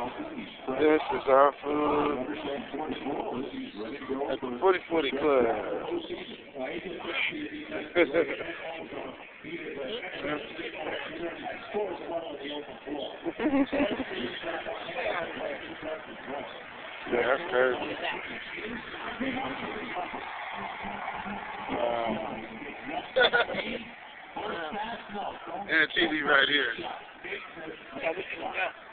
This is our food at the 4040 Club. Yeah, that's crazy. And TV right here.